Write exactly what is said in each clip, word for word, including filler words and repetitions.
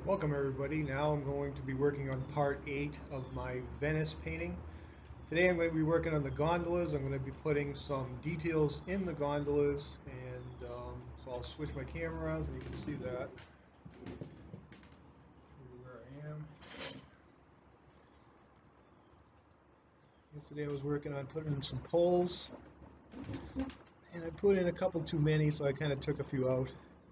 Welcome everybody. Now I'm going to be working on part eight of my Venice painting. Today I'm going to be working on the gondolas. I'm going to be putting some details in the gondolas, and um, so I'll switch my camera around so you can see that. See where I am. Yesterday I was working on putting in some poles, and I put in a couple too many, so I kind of took a few out.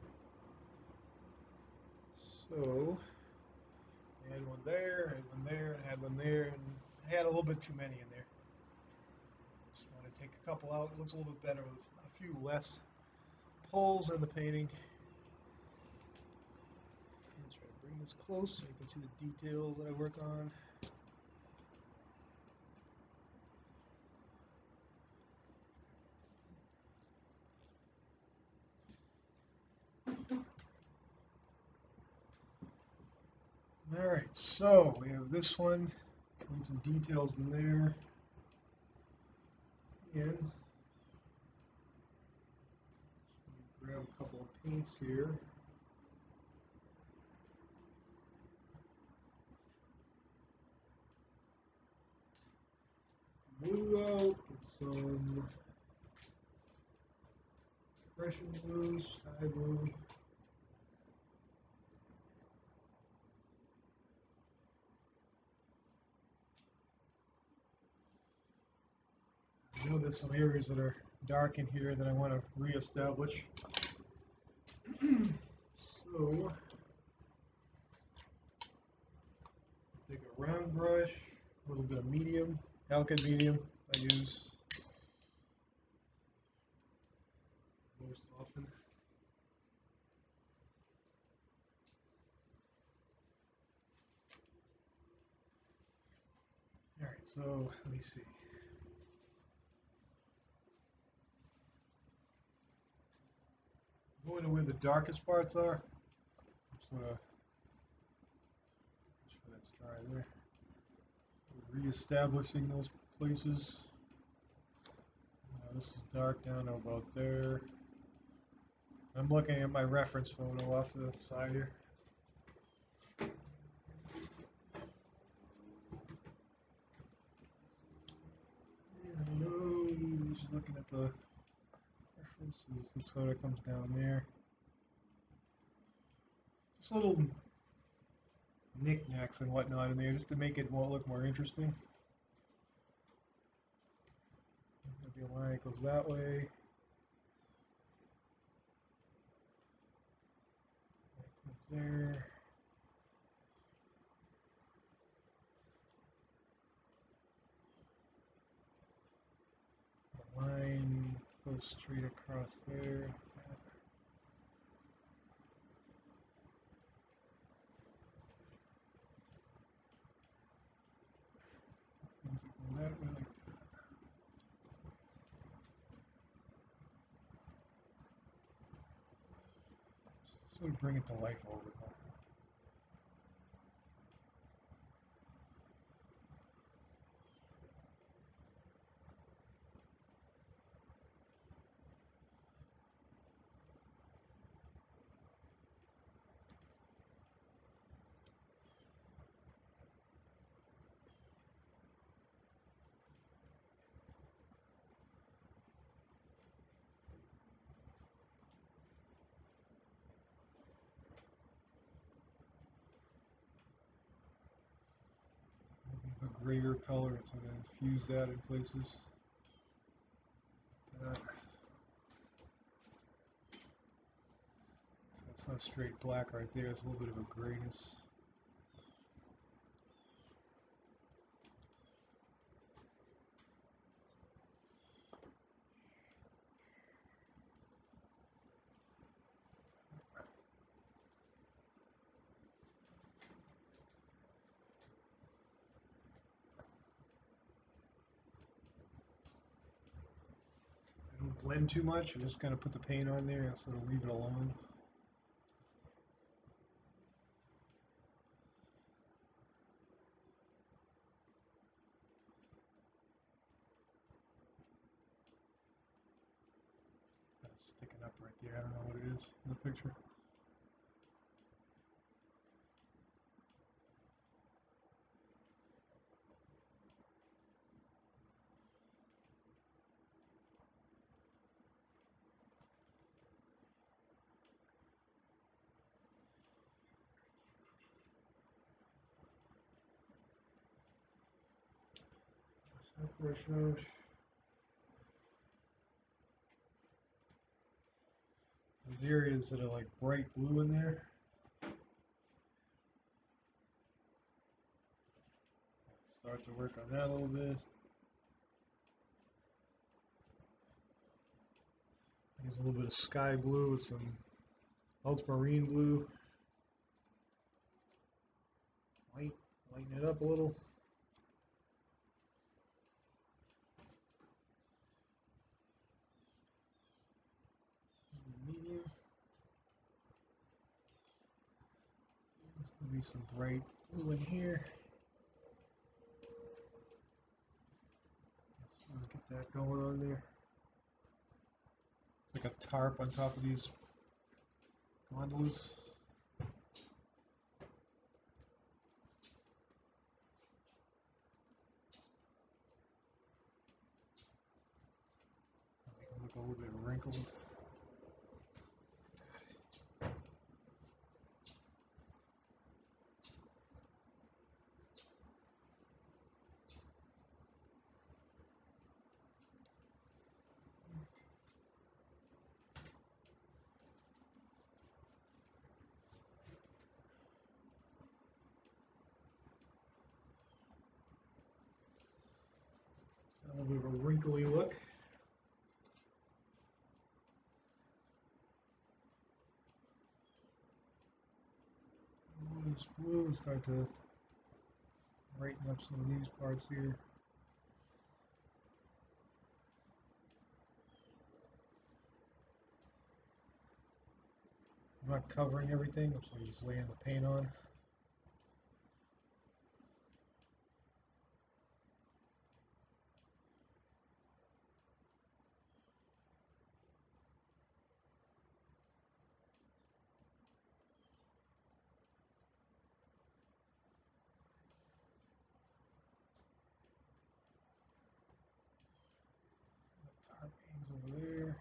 So I had one there, I had one there, and I had one there, and I had a little bit too many in there. Just want to take a couple out. It looks a little bit better with a few less poles in the painting. And try to bring this close so you can see the details that I work on. Alright, so we have this one, and some details in there. And grab a couple of paints here. Some blue out, get some compression blue, sky blue. I know there's some areas that are dark in here that I want to re-establish. So, take a round brush, a little bit of medium, Alkyd medium I use most often. Alright, so let me see. Going to where the darkest parts are. Sort of make sure that's dry there. Re-establishing those places. Uh, this is dark down to about there. I'm looking at my reference photo off to the side here. And I know, just looking at the references, this sort of comes down there. Just little knickknacks and whatnot in there just to make it more, look more interesting. There's going to be a line that goes that way. That comes there. The line goes straight across there. Things that go that way like that. Just sort of bring it to life a little bit more. A grayer color, it's going to infuse that in places. Uh, so it's not straight black right there, it's a little bit of a grayness. I don't blend too much, I just kind of put the paint on there and sort of leave it alone. That's sticking up right there, I don't know what it is in the picture. brush out. Those areas that are like bright blue in there. Start to work on that a little bit. There's a little bit of sky blue with some ultramarine blue. Light, lighten it up a little. Medium. There's going to be some bright blue in here. So get that going on there. It's like a tarp on top of these gondolas. Make them look a little bit wrinkled. A little bit of a wrinkly look. All this blue and start to brighten up some of these parts here. I'm not covering everything, so I'm just laying the paint on. The tarp hangs over there.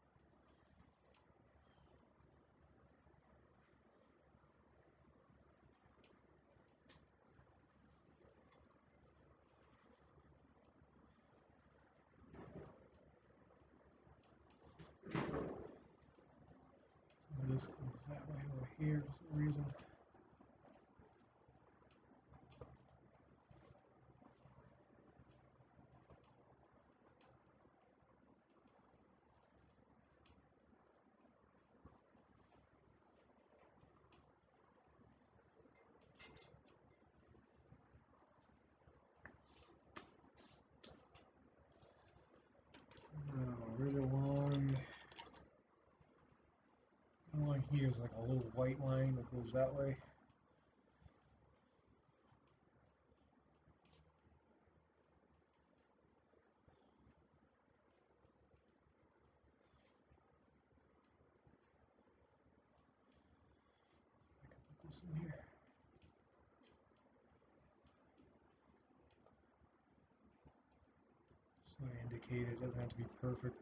Some of this goes that way over here for some reason. Uh, right along, along here is like a little white line that goes that way. I can put this in here. So I indicate it doesn't have to be perfect.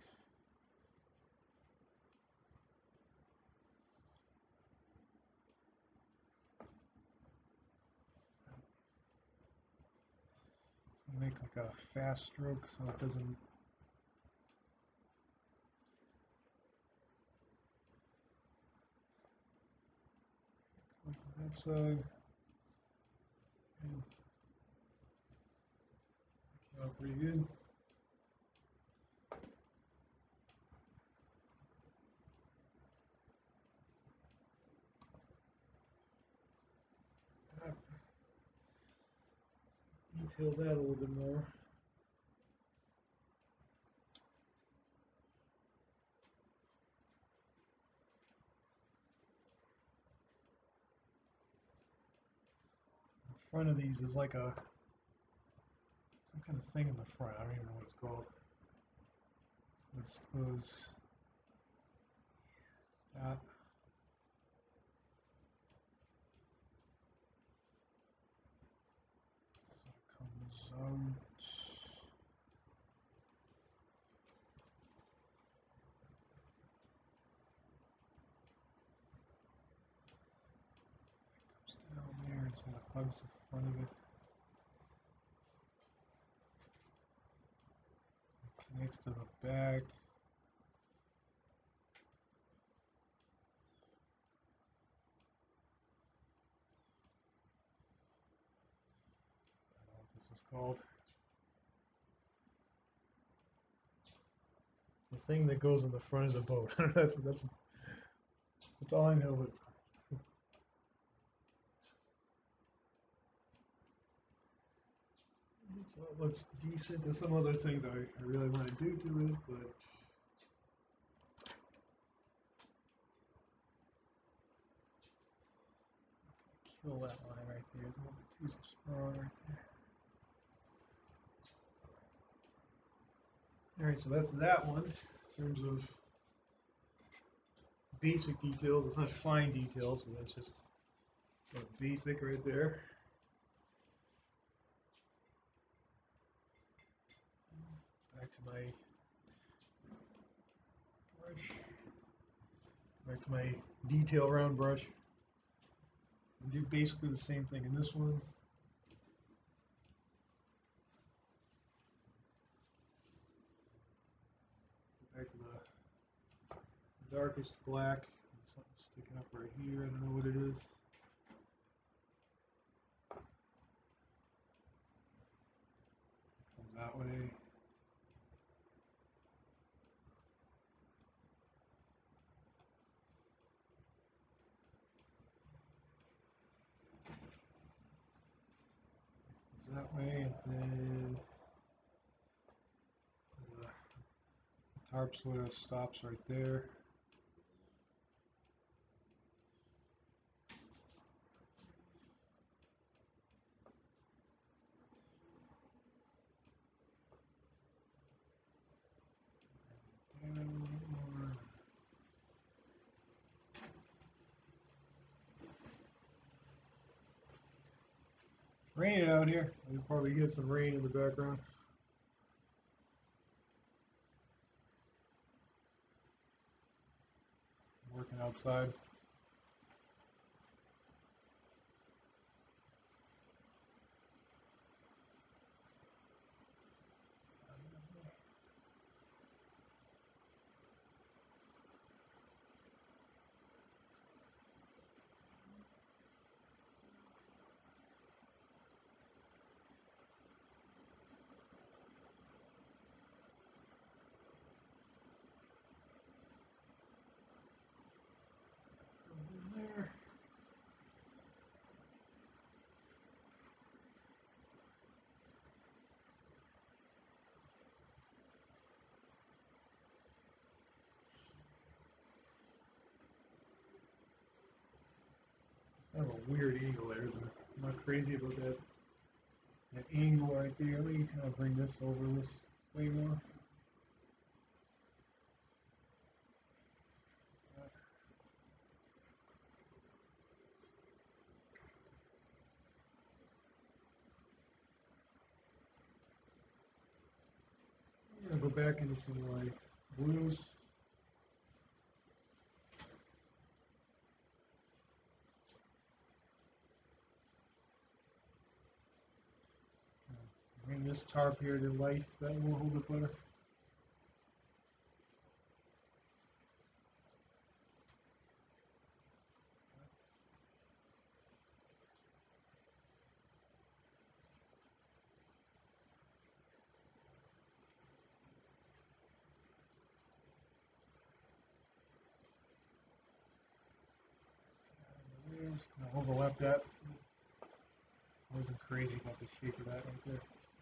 Make like a fast stroke so it doesn't come from that side. And that came out pretty good. That, detail that a little bit more. The front of these is like a some kind of thing in the front. I don't even know what it's called. This goes that. So it comes out. Down there, so it hugs the front of it. next to the back. I don't know what this is called. The thing that goes in the front of the boat. that's that's that's all I know what it's called. So it looks decent. There's some other things I, I really want to do to it, but kill that line right there. It's a little bit too small right there. Alright, so that's that one in terms of basic details. It's not fine details, but that's just sort of basic right there. Back to my brush. Back to my detail round brush. And do basically the same thing in this one. Go back to the darkest black. There's something sticking up right here. I don't know what it is. Comes that way. Comes that way, and then the tarp sort of stops right there. Raining out here. You can probably hear some rain in the background. I'm working outside. There. Kind of a weird angle there, isn't it? I'm not crazy about that. That angle right there. Let me kind of bring this over this way more. I'm gonna go back into some like blues. Bring this tarp here to light. That will hold it better. I'll overlap that. I wasn't crazy about the shape of that right there.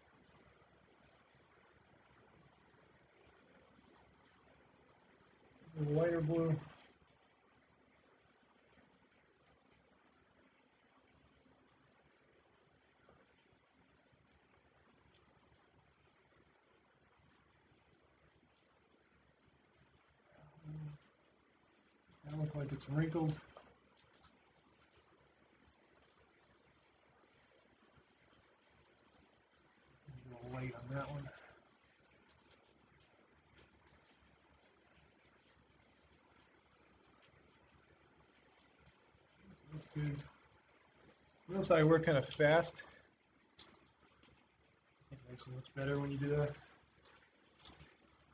A lighter blue. That looks like it's wrinkled. A little light on that one. That's good. Notice I work kind of fast. It makes it much better when you do that.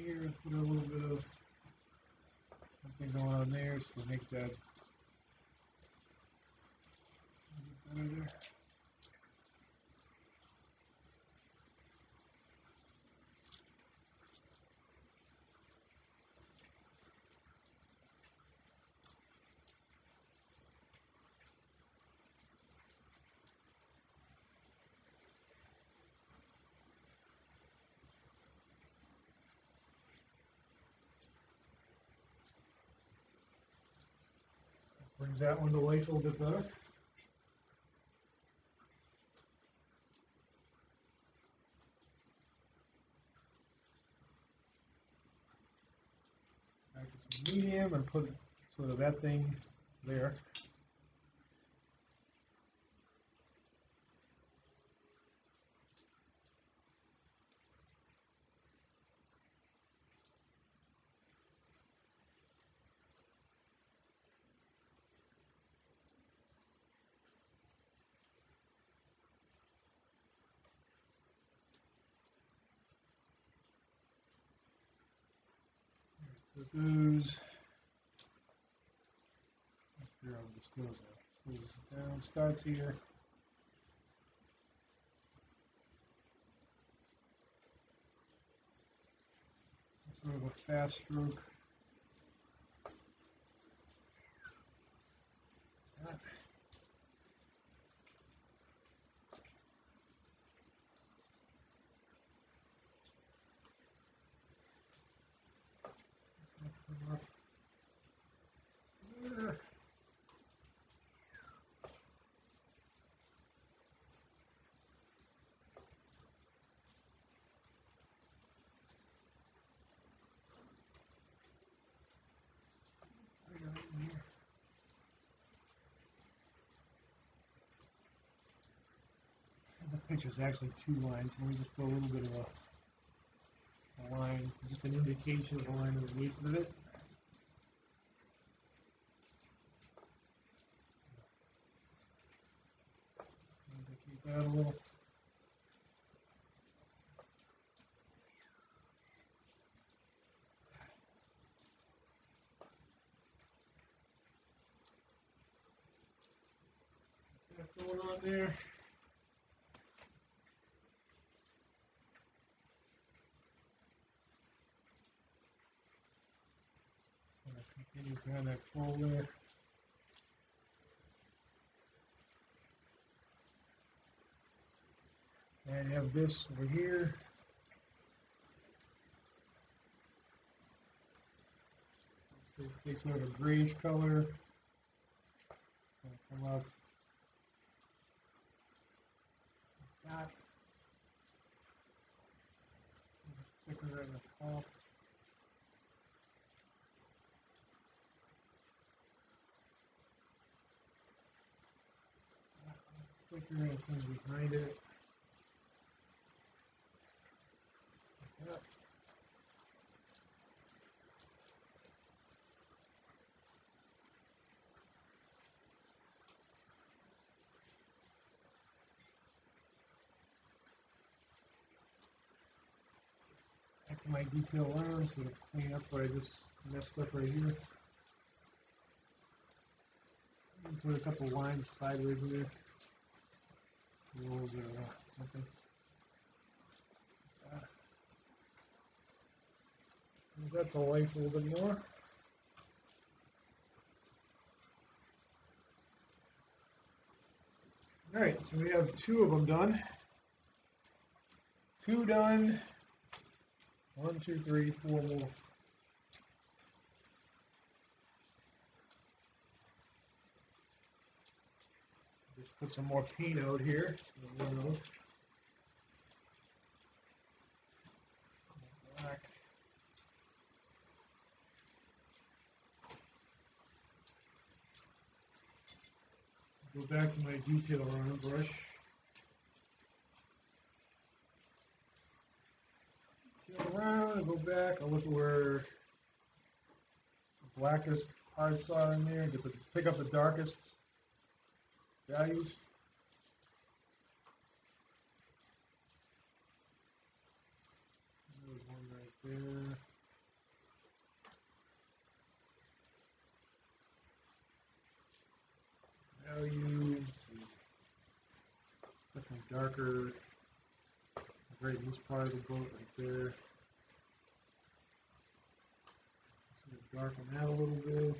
here and put a little bit of something going on there just to make that a little bit better there. Brings that one to life a little bit better. Back to some medium and put sort of that thing there. So it goes, here I'll disclose that. Goes down, starts here. Sort of a fast stroke. That. Let's come up here. The picture's actually two lines, so let me just put a little bit of a, a line, just an indication of a line underneath of it. Indicate that a little. That going on there. Continue behind that fold there. And have this over here. So it takes sort of a grayish color. It's going to come up like that. Thicker right in the top. Thicker and it comes behind it. Like that. Back to my detail lines, so to clean up what I just messed up right here. Put a couple lines sideways in there. Rolls or uh, something. Uh, Move that to life a little bit more. Alright, so we have two of them done. Two done. One, two, three, four more. Just put some more paint out here. Black. Go back to my detail round brush. Detail around and go back. I'll look where the blackest parts are in there. Get to pick up the darkest values. There's one right there. darker right in this part of the boat right there. So darken that a little bit.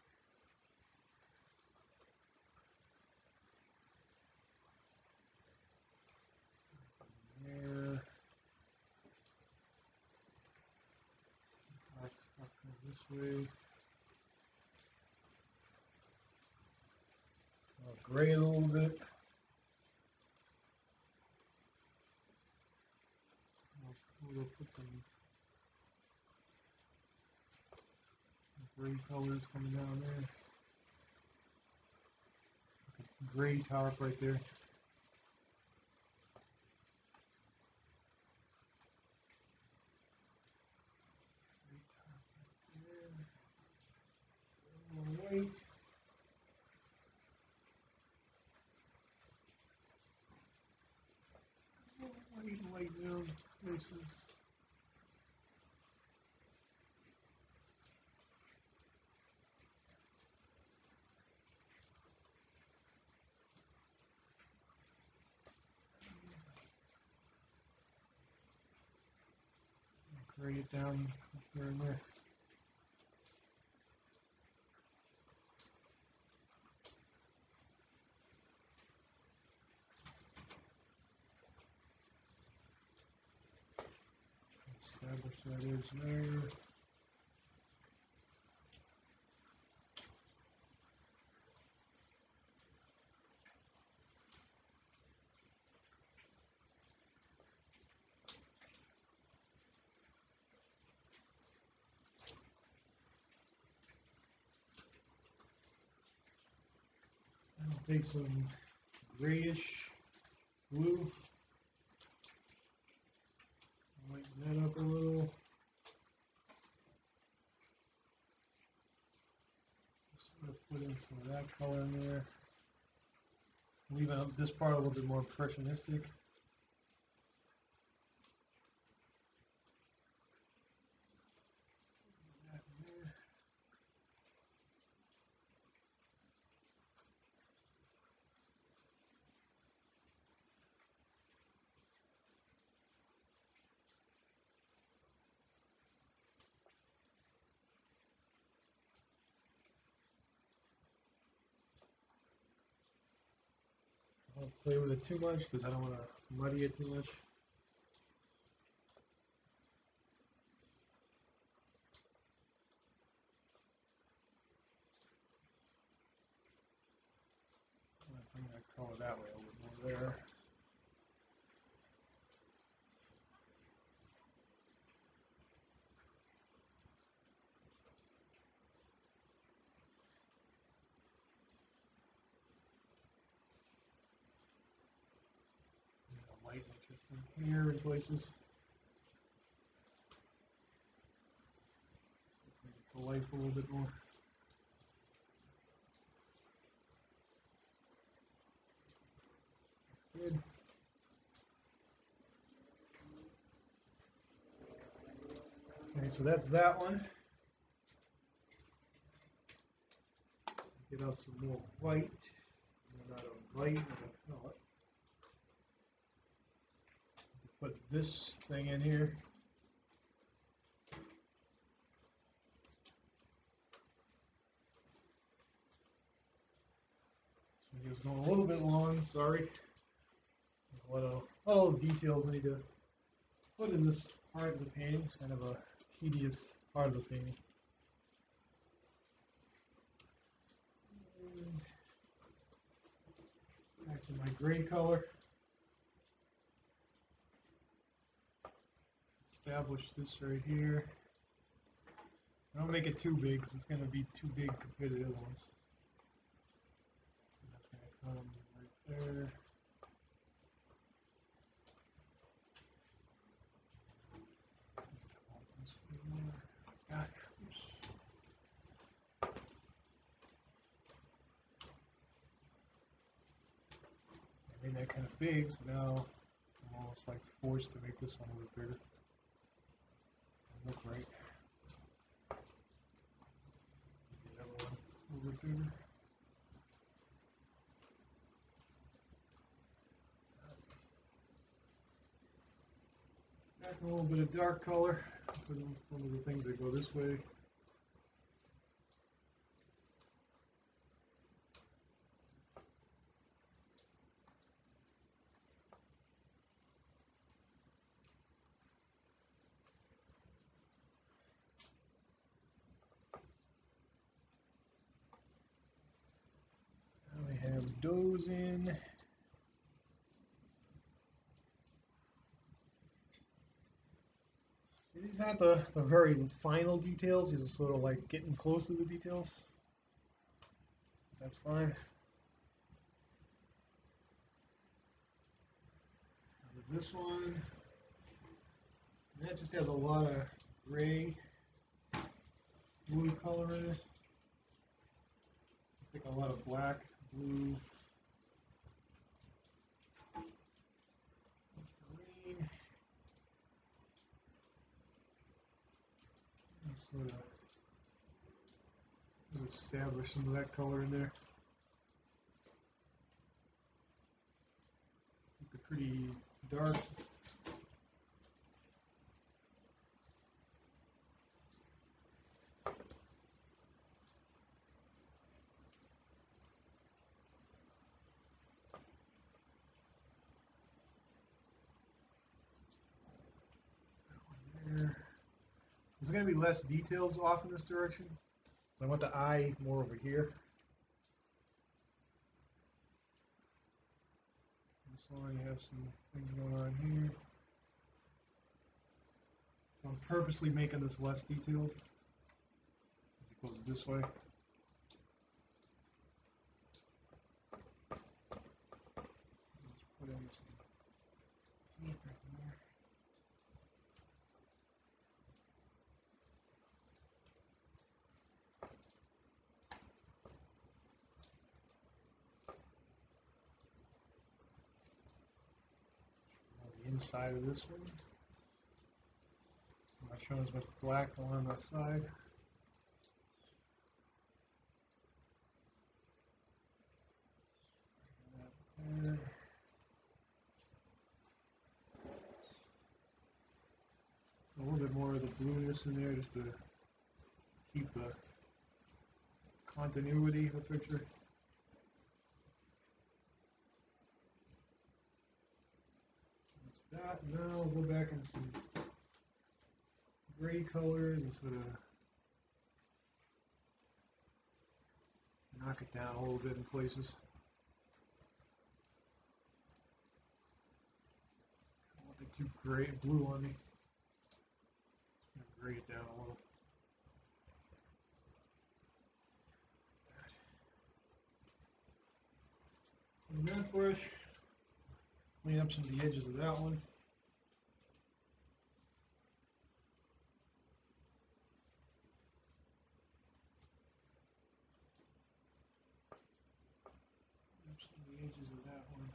There. Dark stuff comes this way. I'll gray a little bit. We'll put some gray colors coming down there. Gray top right there. White. White, white down places. Gray it down here and there. Establish that edge there. I'll take some grayish blue, lighten that up a little. Just sort of put in some of that color in there. Leave out this part a little bit more impressionistic. That in there. I don't play with it too much because I don't want to muddy it too much. I'm going to bring that color that way a little more there. Light like this here in places. Make it to life a little bit more. That's good. Okay, so that's that one. Get out some more white. And out of white, and color. Put this thing in here. This video's going a little bit long, sorry. There's a lot of, a lot of details I need to put in this part of the painting. It's kind of a tedious part of the painting. And back to my gray color. Establish this right here. I don't make it too big because it's going to be too big compared to the other ones. So that's going to come right there. God, oops. I made that kind of big, so now I'm almost like forced to make this one a little bigger. Look right. The other one a little bit bigger. A little bit of dark color, put in some of the things that go this way. Now we have those in. These aren't the, the very final details, these are sort of like getting close to the details. That's fine. And this one, that just has a lot of gray, blue color in it. I think a lot of black, blue, green. Sort of establish some of that color in there. Make it pretty dark. There. There's going to be less details off in this direction, so I want the eye more over here. This one, you have some things going on here. So I'm purposely making this less detailed as it goes this way. Let's put in some paint right there. Inside of this one. I'm not showing as much black along the side. There. A little bit more of the blueness in there just to keep the continuity of the picture. That. Now we'll go back into some gray colors and sort of knock it down a little bit in places. I don't want it too gray and blue on me. Just gonna gray it down a little. And that brush, clean up some of the edges of that one. The edges of that one.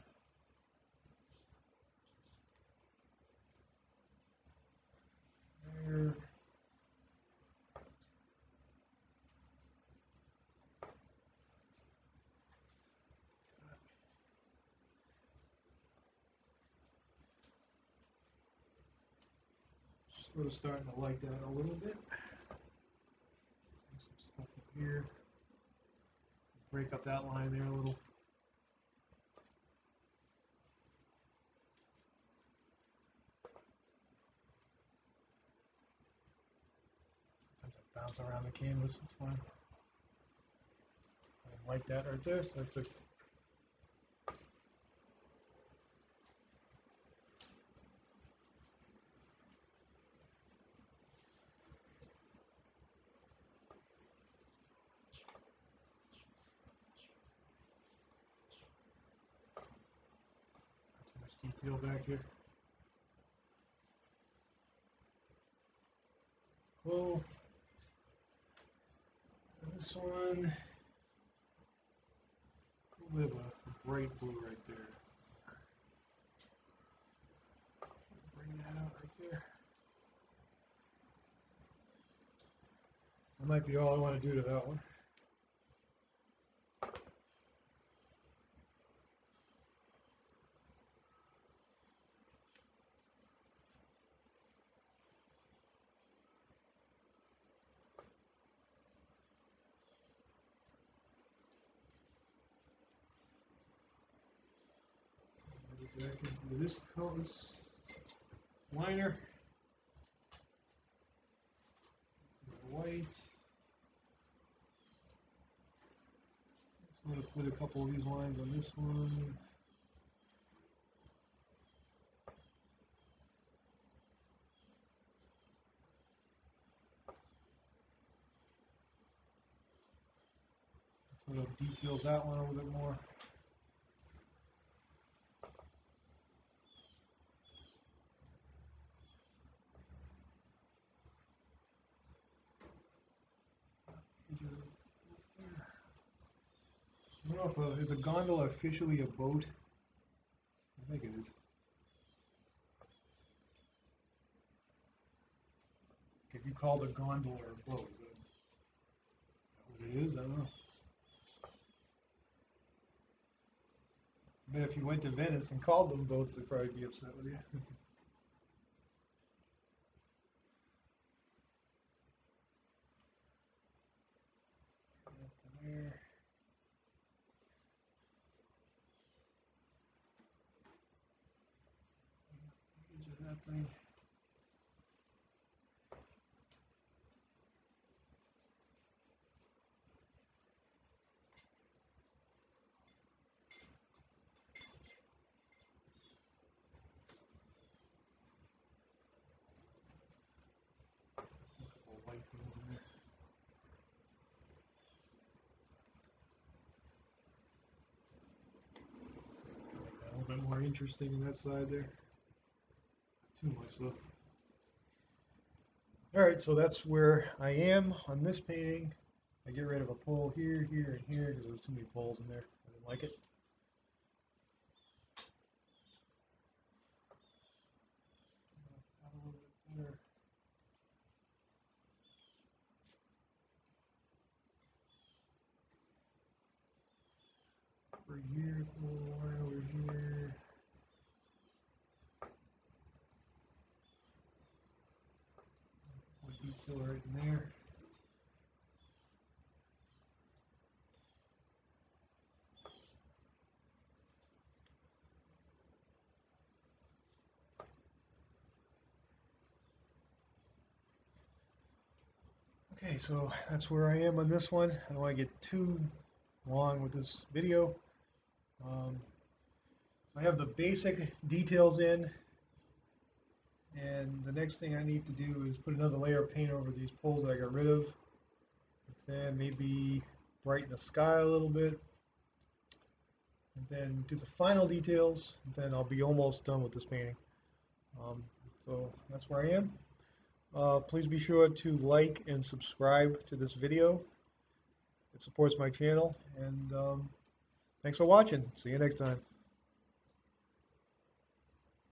There. Sort of starting to like that a little bit. Some stuff in here. Break up that line there a little. Bounce around the canvas, it's fine. I like that right there, so I fixed it. Not too much detail back here. Cool. This one, we have a bright blue right there. Bring that out right there. That might be all I want to do to that one. back into this color liner. White. I'm going to put a couple of these lines on this one. Sort of details that one a little bit more. I don't know if a, is a gondola officially a boat? I think it is. If you called a gondola a boat, is that what it is? I don't know. But if you went to Venice and called them boats, they'd probably be upset with you. There. Edge of that thing. A couple of white things in there. Make that a little bit more interesting on that side there. Too much though. Alright, so that's where I am on this painting. I get rid of a pole here, here, and here because there was too many poles in there. I didn't like it. A little bit better. Over here, a little line over here. More detail right in there. Okay, so that's where I am on this one. I don't want to get too long with this video. Um, so I have the basic details in, and the next thing I need to do is put another layer of paint over these poles that I got rid of. Then maybe brighten the sky a little bit, and then do the final details, and then I'll be almost done with this painting. Um, so that's where I am. Uh, please be sure to like and subscribe to this video. It supports my channel, and um, thanks for watching. See you next time.